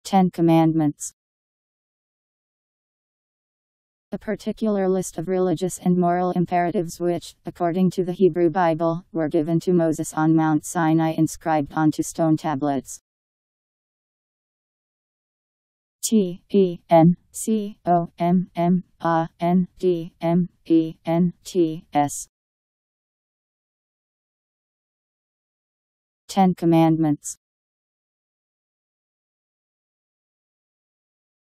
Ten Commandments. A particular list of religious and moral imperatives which, according to the Hebrew Bible, were given to Moses on Mount Sinai inscribed onto stone tablets. TENCOMMANDMENTS. Ten Commandments.